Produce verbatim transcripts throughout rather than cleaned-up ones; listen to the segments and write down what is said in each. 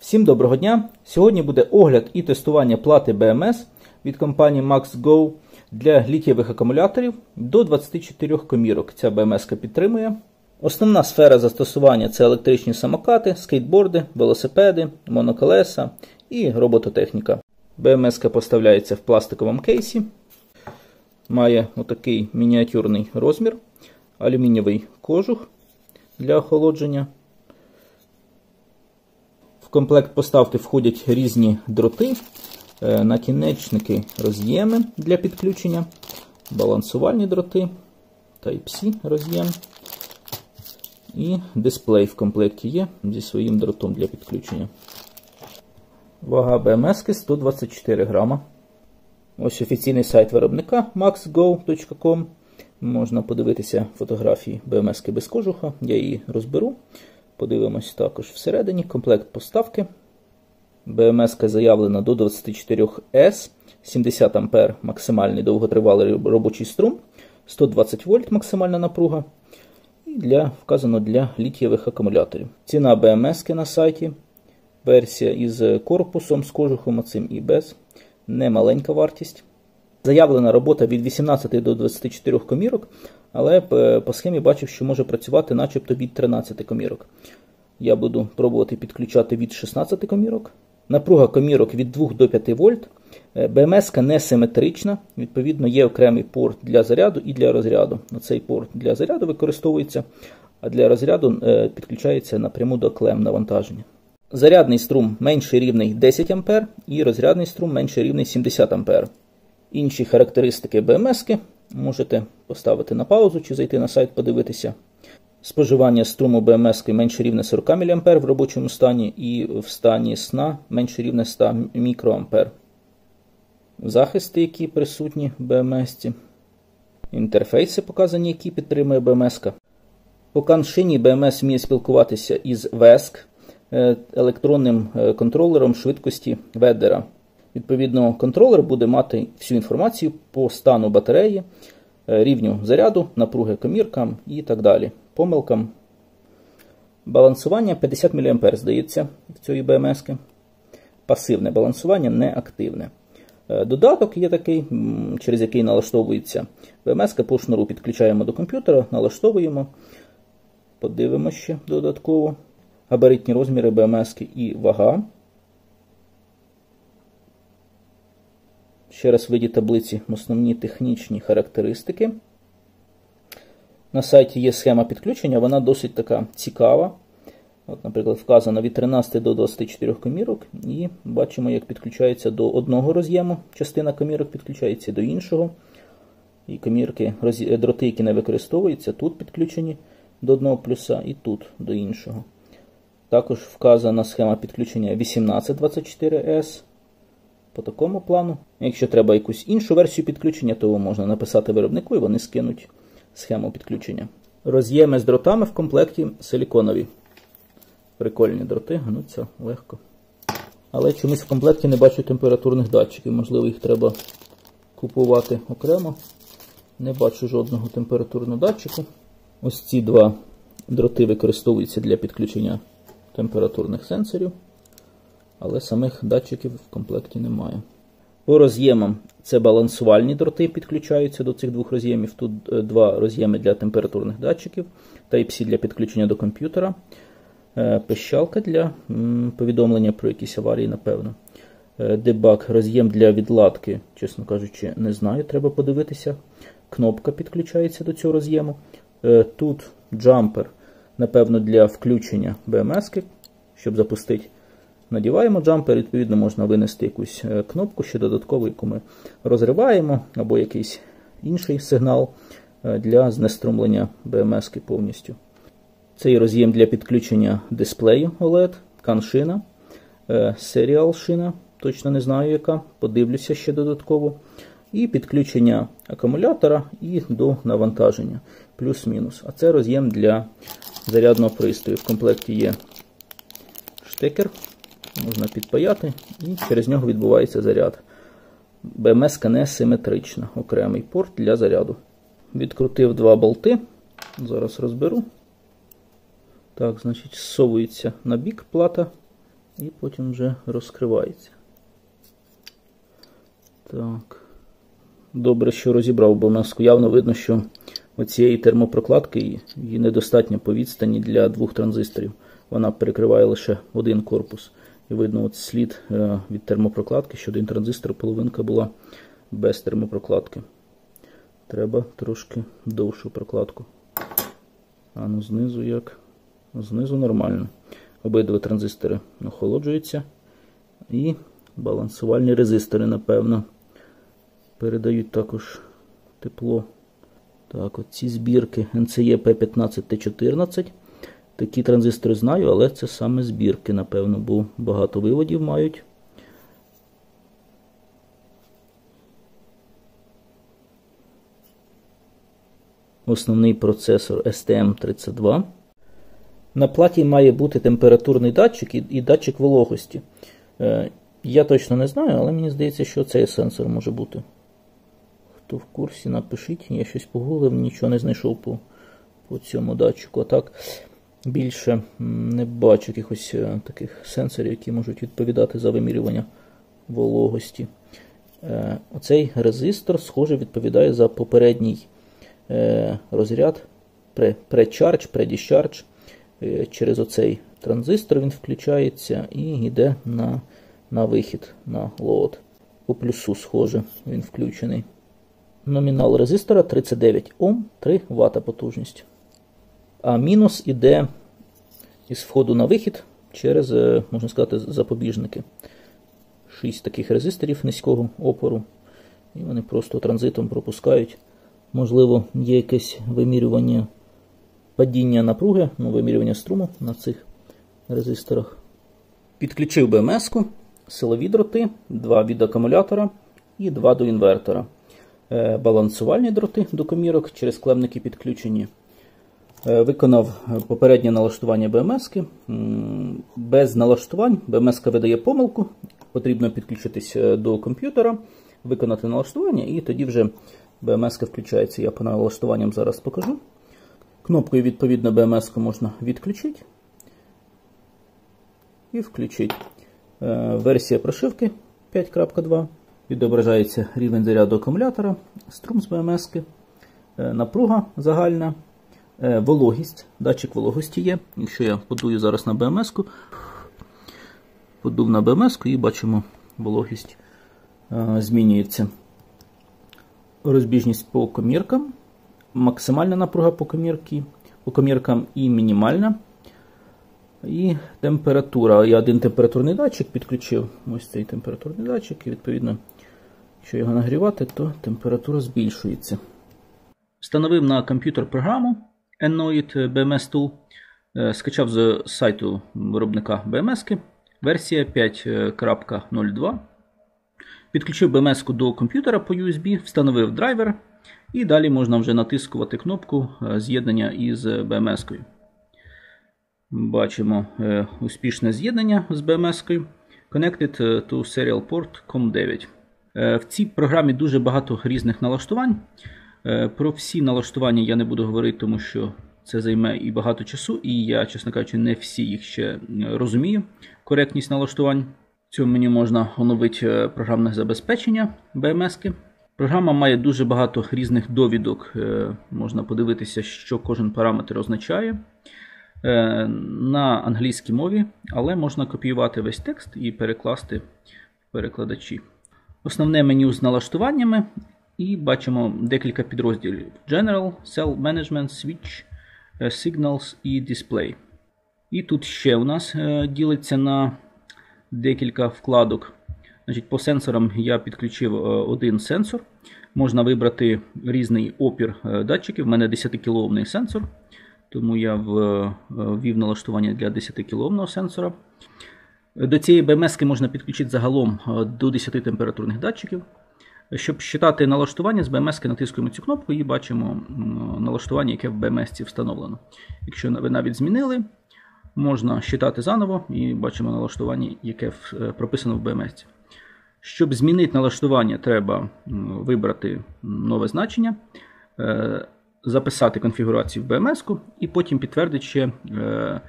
Всім доброго дня! Сьогодні буде огляд і тестування плати бі ем ес від компанії MaxGo для літієвих акумуляторів до двадцяти чотирьох комірок. Ця бі ем ес-ка підтримує. Основна сфера застосування – це електричні самокати, скейтборди, велосипеди, моноколеса і робототехніка. бі ем ес-ка поставляється в пластиковому кейсі. Має отакий мініатюрний розмір, алюмінієвий кожух для охолодження. В комплект поставки входять різні дроти, накінечники, роз'єми для підключення, балансувальні дроти, Type-C роз'єм і дисплей в комплекті є зі своїм дротом для підключення. Вага бі ем ес-ки сто двадцять чотири грама. Ось офіційний сайт виробника макс го точка ком. Можна подивитися фотографії бі ем ес-ки без кожуха, я її розберу. Подивимось також всередині комплект поставки. бі ем ес-ка заявлена до двадцяти чотирьох ес, сімдесят ампер максимальний довготривалий робочий струм, сто двадцять вольт максимальна напруга. І для, вказано для літієвих акумуляторів. Ціна бі ем ес-ки на сайті. Версія із корпусом, з кожухом оцим і без. Немаленька вартість. Заявлена робота від вісімнадцяти до двадцяти чотирьох комірок, але по схемі бачив, що може працювати начебто від тринадцяти комірок. Я буду пробувати підключати від шістнадцяти комірок. Напруга комірок від двох до п'яти вольт. бі ем ес-ка не симетрична, відповідно є окремий порт для заряду і для розряду. Оцей порт для заряду використовується, а для розряду підключається напряму до клем навантаження. Зарядний струм менший рівний десять ампер і розрядний струм менший рівний сімдесят ампер. Інші характеристики бі ем ес-ки можете поставити на паузу чи зайти на сайт подивитися. Споживання струму бі ем ес-ки менше рівне сорок міліампер в робочому стані і в стані сна менше рівне сто мікроампер. Захисти, які присутні в бі ем ес-ці. Інтерфейси показані, які підтримує бі ем ес-ка. По каншині бі ем ес вміє спілкуватися із ві ес ці, електронним контролером швидкості ведера. Відповідно, контролер буде мати всю інформацію по стану батареї, рівню заряду, напруги коміркам і так далі. Помилкам. Балансування п'ятдесят міліампер, здається, в цієї бі ем ес-ки. Пасивне балансування, не активне. Додаток є такий, через який налаштовується бі ем ес-ка. По шнуру підключаємо до комп'ютера, налаштовуємо. Подивимося ще додатково. Габаритні розміри бі ем ес-ки і вага. Ще раз в виді таблиці основні технічні характеристики. На сайті є схема підключення, вона досить така цікава. От, наприклад, вказано від тринадцяти до двадцяти чотирьох комірок. І бачимо, як підключається до одного роз'єму. Частина комірок підключається до іншого. І комірки, дроти, які не використовуються, тут підключені до одного плюса і тут до іншого. Також вказана схема підключення вісімнадцять двадцять чотири ес. По такому плану. Якщо треба якусь іншу версію підключення, то можна написати виробнику і вони скинуть схему підключення. Роз'єми з дротами в комплекті силіконові. Прикольні дроти, гнуться легко. Але чомусь в комплекті не бачу температурних датчиків. Можливо, їх треба купувати окремо. Не бачу жодного температурного датчику. Ось ці два дроти використовуються для підключення температурних сенсорів. Але самих датчиків в комплекті немає. По роз'ємам це балансувальні дроти підключаються до цих двох роз'ємів. Тут два роз'єми для температурних датчиків, Type-C для підключення до комп'ютера, пищалка для повідомлення про якісь аварії, напевно. Дебаг, роз'єм для відладки, чесно кажучи, не знаю, треба подивитися. Кнопка підключається до цього роз'єму. Тут джампер, напевно, для включення бі ем ес-ки, щоб запустити. Надіваємо джампер, відповідно, можна винести якусь кнопку ще додаткову, яку ми розриваємо, або якийсь інший сигнал для знеструмлення бі ем ес-ки повністю. Цей роз'єм для підключення дисплею о лед, каншина, серіал шина, точно не знаю яка, подивлюся ще додатково. І підключення акумулятора і до навантаження, плюс-мінус. А це роз'єм для зарядного пристрою. В комплекті є штекер. Можна підпаяти і через нього відбувається заряд. бі ем ес-ка не симетрична. Окремий порт для заряду. Відкрутив два болти. Зараз розберу. Так, значить, зсовується на бік плата і потім вже розкривається. Так. Добре, що розібрав, бо в нас явно видно, що оцієї термопрокладки її недостатньо по відстані для двох транзисторів. Вона перекриває лише один корпус. І видно от слід від термопрокладки, що один транзистор, половинка була без термопрокладки. Треба трошки довшу прокладку. А ну знизу як? Знизу нормально. Обидва транзистори охолоджуються. І балансувальні резистори, напевно, передають також тепло. Так, от ці збірки ен це є пі п'ятнадцять те чотирнадцять. Такі транзистори знаю, але це саме збірки, напевно, бо багато виводів мають. Основний процесор ес те ем тридцять два. На платі має бути температурний датчик і, і датчик вологості. Е, я точно не знаю, але мені здається, що цей сенсор може бути. Хто в курсі, напишіть. Я щось погуглив, нічого не знайшов по, по цьому датчику. А так, більше не бачу якихось е, таких сенсорів, які можуть відповідати за вимірювання вологості. Е, оцей резистор, схоже, відповідає за попередній е, розряд pre-charge, pre-discharge. Е, через оцей транзистор він включається і йде на, на вихід, на лоад. По плюсу, схоже, він включений. Номінал резистора тридцять дев'ять Ом, три вата потужність. А мінус іде із входу на вихід через, можна сказати, запобіжники. шість таких резисторів низького опору. І вони просто транзитом пропускають. Можливо, є якесь вимірювання падіння напруги, ну, вимірювання струму на цих резисторах. Підключив бе ем ес-ку, силові дроти, два від акумулятора і два до інвертора. Балансувальні дроти до комірок через клемники підключені. Виконав попереднє налаштування бе ем ес-ки. Без налаштувань бе ем ес-ка видає помилку. Потрібно підключитись до комп'ютера, виконати налаштування і тоді вже бе ем ес-ка включається. Я по налаштуванням зараз покажу. Кнопкою, відповідно, бе ем ес-ку можна відключити і включити. Версія прошивки п'ять крапка два. Відображається рівень заряду акумулятора, струм з бе ем ес-ки, напруга загальна, вологість, датчик вологості є. Якщо я подую зараз на бе ем ес-ку, подув на бе ем ес-ку і бачимо, вологість змінюється. Розбіжність по коміркам, максимальна напруга по комірці, по коміркам і мінімальна. І температура. Я один температурний датчик підключив. Ось цей температурний датчик. І відповідно, якщо його нагрівати, то температура збільшується. Встановив на комп'ютер програму Ennoid бе ем ес Tool. Скачав з сайту виробника бе ем ес-ки. Версія п'ять крапка нуль два. Підключив бе ем ес-ку до комп'ютера по ю ес бі, встановив драйвер. І далі можна вже натискувати кнопку з'єднання із бе ем ес-кою. Бачимо е, успішне з'єднання з бе ем ес-кою. Connected to Serial Port ком дев'ять. Е, в цій програмі дуже багато різних налаштувань. Е, про всі налаштування я не буду говорити, тому що це займе і багато часу, і я, чесно кажучи, не всі їх ще розумію. Коректність налаштувань. В цьому меню можна оновити програмне забезпечення бе ем ес-ки. Програма має дуже багато різних довідок. Е, можна подивитися, що кожен параметр означає. На англійській мові, але можна копіювати весь текст і перекласти в перекладачі. Основне меню з налаштуваннями і бачимо декілька підрозділів: General, Cell Management, Switch, Signals і Display. І тут ще у нас ділиться на декілька вкладок. Значить, по сенсорам я підключив один сенсор. Можна вибрати різний опір датчиків. У мене десятикілоомний сенсор. Тому я ввів налаштування для десятикілоомного сенсора. До цієї бе ем ес-ки можна підключити загалом до десяти температурних датчиків. Щоб считати налаштування з бе ем ес-ки, натискуємо цю кнопку і бачимо налаштування, яке в бе ем ес-ці встановлено. Якщо ви навіть змінили, можна считати заново і бачимо налаштування, яке прописано в бе ем ес-ці. Щоб змінити налаштування, треба вибрати нове значення, записати конфігурацію в бе ем ес-ку і потім підтвердити ще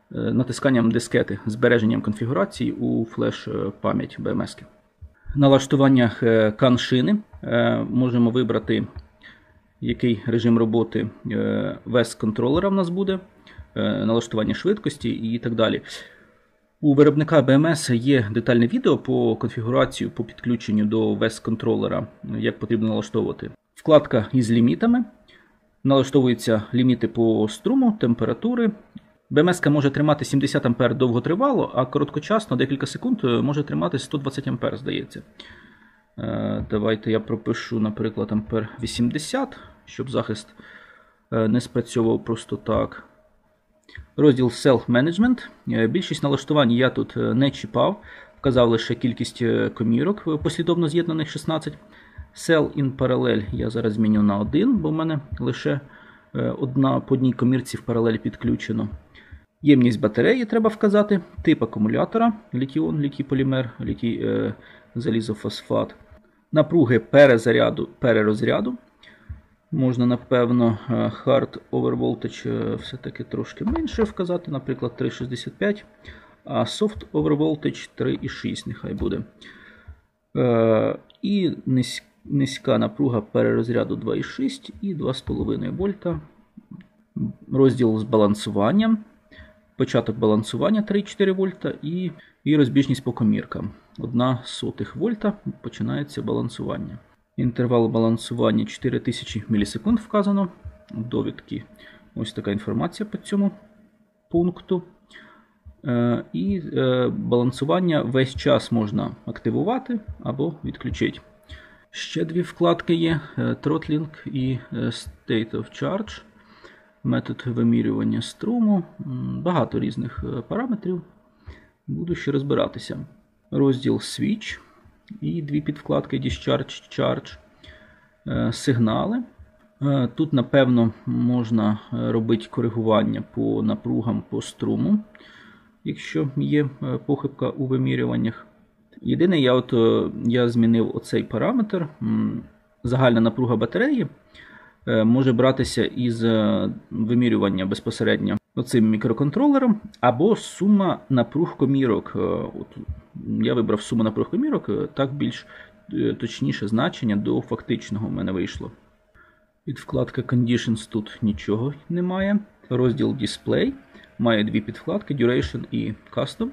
натисканням дискети, збереженням конфігурації у флеш-пам'ять бе ем ес-ки. В налаштуваннях каншини можемо вибрати, який режим роботи вес контролера в нас буде, налаштування швидкості і так далі. У виробника бе ем ес є детальне відео по конфігурацію, по підключенню до вес контролера, як потрібно налаштовувати. Вкладка із лімітами. Налаштовуються ліміти по струму, температури. бе ем ес-ка може тримати сімдесят ампер довготривало, а короткочасно, декілька секунд, може тримати сто двадцять ампер, здається. Давайте я пропишу, наприклад, ампер вісімдесят, щоб захист не спрацьовував просто так. Розділ Cell Management. Більшість налаштувань я тут не чіпав, вказав лише кількість комірок, послідовно з'єднаних шістнадцять. Cell in Parallel я зараз зміню на один, бо в мене лише одна по одній комірці в паралель підключено. Ємність батареї треба вказати, тип акумулятора, літій-іон, літій-полімер, літій-залізофосфат. Напруги перезаряду, перерозряду. Можна, напевно, hard overvoltage все-таки трошки менше вказати, наприклад, три шістдесят п'ять, а soft overvoltage три і шість нехай буде. І низька напруга перерозряду два і шість і два з половиною вольта. Розділ з балансуванням. Початок балансування три і чотири вольта і, і розбіжність по коміркам. одна сотих вольта починається балансування. Інтервал балансування чотири тисячі мілісекунд вказано. В довідці ось така інформація по цьому пункту. Е, і е, балансування весь час можна активувати або відключити. Ще дві вкладки є. Throttling і State of Charge. Метод вимірювання струму. Багато різних параметрів. Буду ще розбиратися. Розділ Switch. І дві підвкладки Discharge, Charge. Сигнали. Тут, напевно, можна робити коригування по напругам по струму, якщо є похибка у вимірюваннях. Єдине, я, от, я змінив оцей параметр. Загальна напруга батареї може братися із вимірювання безпосередньо оцим мікроконтролером, або сума напруг комірок. От, я вибрав суму напруг комірок, так більш точніше значення до фактичного в мене вийшло. Від вкладки Conditions тут нічого немає. Розділ Display має дві підвкладки Duration і Custom.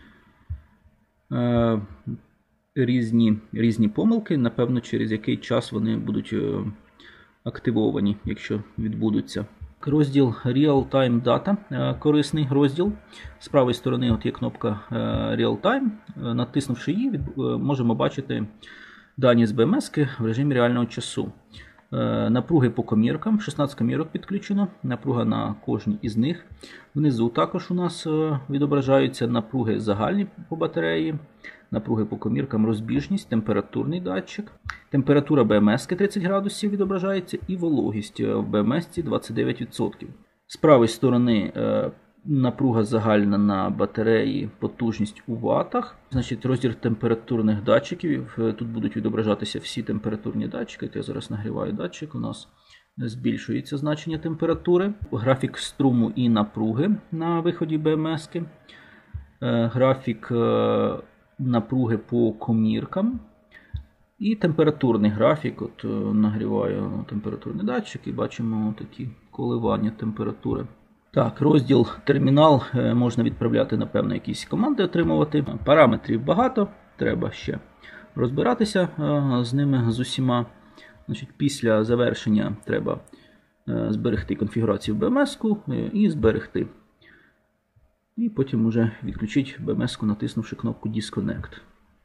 Е, різні, різні помилки, напевно, через який час вони будуть активовані, якщо відбудуться. Розділ Real Time Data, корисний розділ. З правої сторони от є кнопка Real Time. Натиснувши її, можемо бачити дані з бе ем ес-ки в режимі реального часу. Напруги по коміркам, шістнадцять комірок підключено, напруга на кожній із них. Внизу також у нас відображаються напруги загальні по батареї, напруги по коміркам, розбіжність, температурний датчик. Температура бе ем ес-ки тридцять градусів відображається і вологість в бе ем ес-ці двадцять дев'ять відсотків. З правої сторони напруга загальна на батареї, потужність у ватах. Значить, розділ температурних датчиків. Тут будуть відображатися всі температурні датчики. Я зараз нагріваю датчик. У нас збільшується значення температури. Графік струму і напруги на виході бе ем ес-ки. Графік напруги по коміркам. І температурний графік. От нагріваю температурний датчик і бачимо такі коливання температури. Так, розділ термінал, можна відправляти, напевно, якісь команди отримувати. Параметрів багато, треба ще розбиратися з ними, з усіма. Значить, після завершення треба зберегти конфігурацію бе ем ес-ку і зберегти. І потім вже відключити бе ем ес-ку, натиснувши кнопку Disconnect.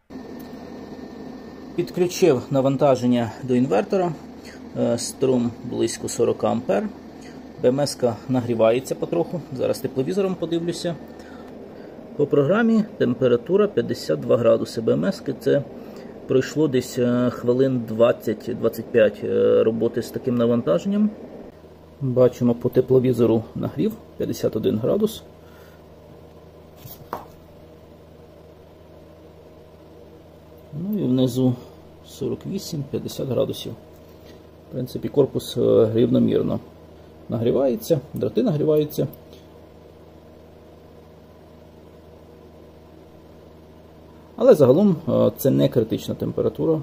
Підключив навантаження до інвертора, струм близько сорок ампер. бе ем ес-ка нагрівається потроху, зараз тепловізором подивлюся. По програмі температура п'ятдесят два градуси бе ем ес-ки, це пройшло десь хвилин двадцять двадцять п'ять роботи з таким навантаженням. Бачимо по тепловізору нагрів п'ятдесят один градус. Ну і внизу сорок вісім п'ятдесят градусів. В принципі, корпус рівномірно нагрівається, дроти нагріваються. Але загалом це не критична температура.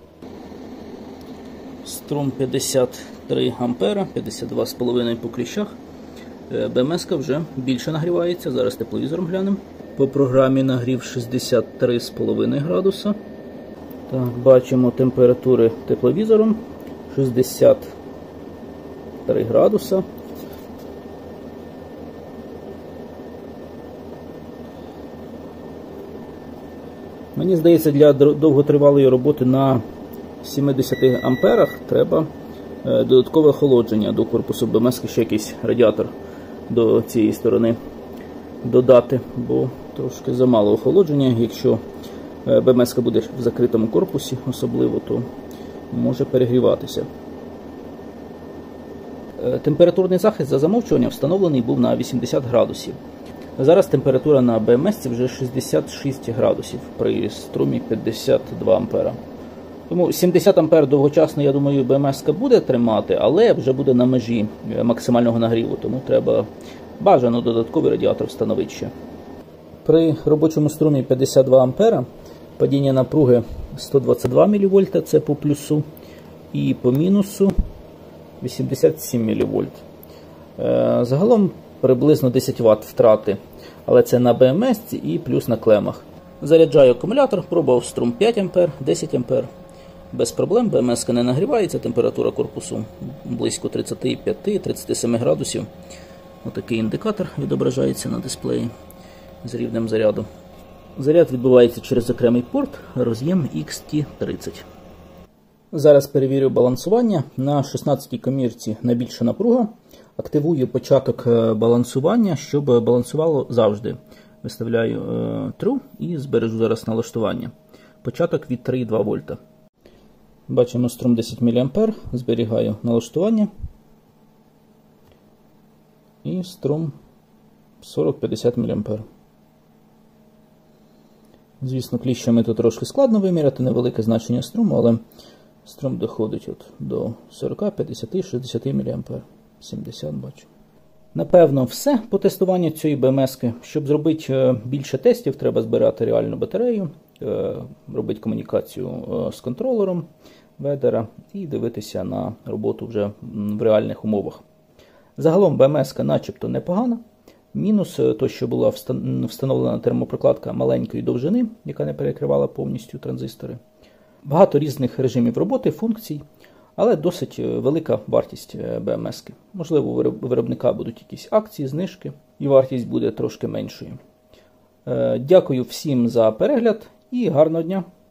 Струм п'ятдесят три ампера, п'ятдесят два з половиною по кліщах. БМС-ка вже більше нагрівається, зараз тепловізором глянемо. По програмі нагрів шістдесят три з половиною градуса. Так, бачимо температури тепловізором шістдесят три градуса. Мені здається, для довготривалої роботи на сімдесяти амперах треба додаткове охолодження до корпусу БМС, ще якийсь радіатор до цієї сторони додати, бо трошки замало охолодження. Якщо БМС буде в закритому корпусі особливо, то може перегріватися. Температурний захист за замовчуванням встановлений був на вісімдесят градусів. Зараз температура на БМС вже шістдесят шість градусів при струмі п'ятдесят два ампера. Тому сімдесят ампер довгочасно, я думаю, БМС буде тримати, але вже буде на межі максимального нагріву, тому треба бажано додатковий радіатор встановити ще. При робочому струмі п'ятдесят два ампера падіння напруги сто двадцять два мілівольта, це по плюсу, і по мінусу вісімдесят сім мілівольт. Загалом приблизно десять ватт втрати, але це на БМС і плюс на клемах. Заряджаю акумулятор, пробував струм п'ять ампер, десять ампер. Без проблем, БМС не нагрівається, температура корпусу близько тридцять п'ять - тридцять сім градусів. Отакий індикатор відображається на дисплеї з рівнем заряду. Заряд відбувається через окремий порт, роз'єм ікс ті тридцять. Зараз перевірю балансування. На шістнадцятій комірці найбільша напруга. Активую початок балансування, щоб балансувало завжди. Виставляю е, True і збережу зараз налаштування. Початок від три і два вольта. Бачимо струм десять міліампер, зберігаю налаштування. І струм сорок - п'ятдесят міліампер. Звісно, кліщами тут трошки складно виміряти, невелике значення струму, але струм доходить от до сорока, п'ятдесяти, шістдесяти міліампер. сімдесят бачу. Напевно, все по тестуванню цієї БМС-ки. Щоб зробити більше тестів, треба збирати реальну батарею, робити комунікацію з контролером ведера і дивитися на роботу вже в реальних умовах. Загалом БМС-ка начебто непогана. Мінус то, що була встановлена термопрокладка маленької довжини, яка не перекривала повністю транзистори. Багато різних режимів роботи, функцій, але досить велика вартість БМС-ки. Можливо, у виробника будуть якісь акції, знижки, і вартість буде трошки меншою. Дякую всім за перегляд і гарного дня!